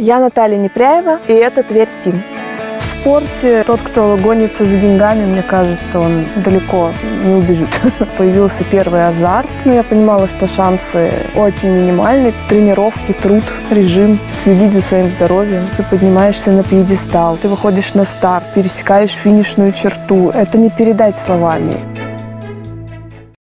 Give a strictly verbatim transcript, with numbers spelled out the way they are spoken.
Я Наталья Непряева, и это Тверь Тим. В спорте тот, кто гонится за деньгами, мне кажется, он далеко не убежит. Появился первый азарт, но я понимала, что шансы очень минимальны. Тренировки, труд, режим, следить за своим здоровьем. Ты поднимаешься на пьедестал, ты выходишь на старт, пересекаешь финишную черту. Это не передать словами.